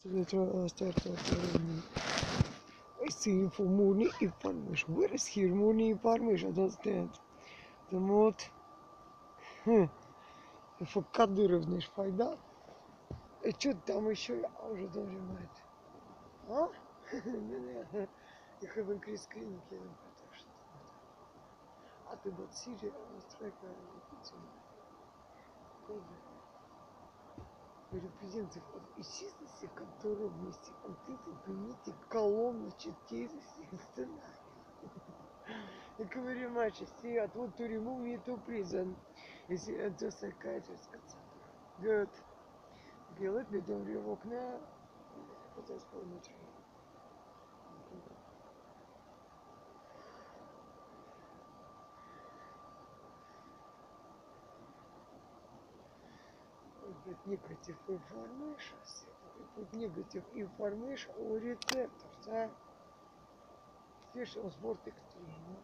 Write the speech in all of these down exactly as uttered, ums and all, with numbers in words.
I see for money information. Where is here money information? I don't understand. The mod. For Кадыровный шпайда. И что там еще? Я уже даже знаю. А? Ich habe einen Christkind gegeben. А ты вот Сирия, настройка репрезентов исчезли, которые вместе конфликты примите колонну четыреста сценарий. Я говорю, мальчик, see, I want to remove me to prison. Is it just psychiatrist? Good. Okay, let me do your work now. What else for me? Negative information. Put negative information or receptors, да? Special sport extreme.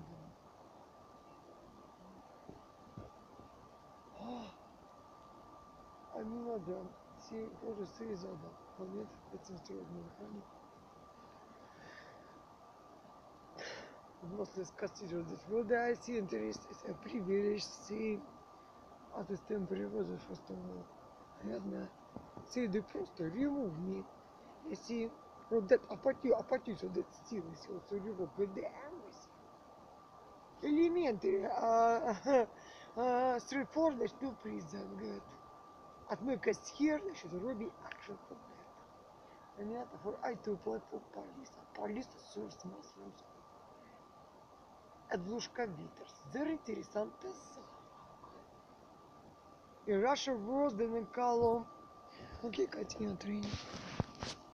А не надо. Все тоже срезано. Момент концентрированной механики. После скатировать здесь. Well, да, I see interest. Это privilege, see. А ты с тем переводишь, что понятно. See, they просто remove me. You see, from that апатию, апатию, so that still, see, also remove with the angles. Элементы, straightforward, no prison, good. Отмыка схер, значит, Ruby action complete. Понятно? For I two platform police. Police source mushrooms. Отглушка битерс. Very интересant. И Russia was the column. Okay, continue training.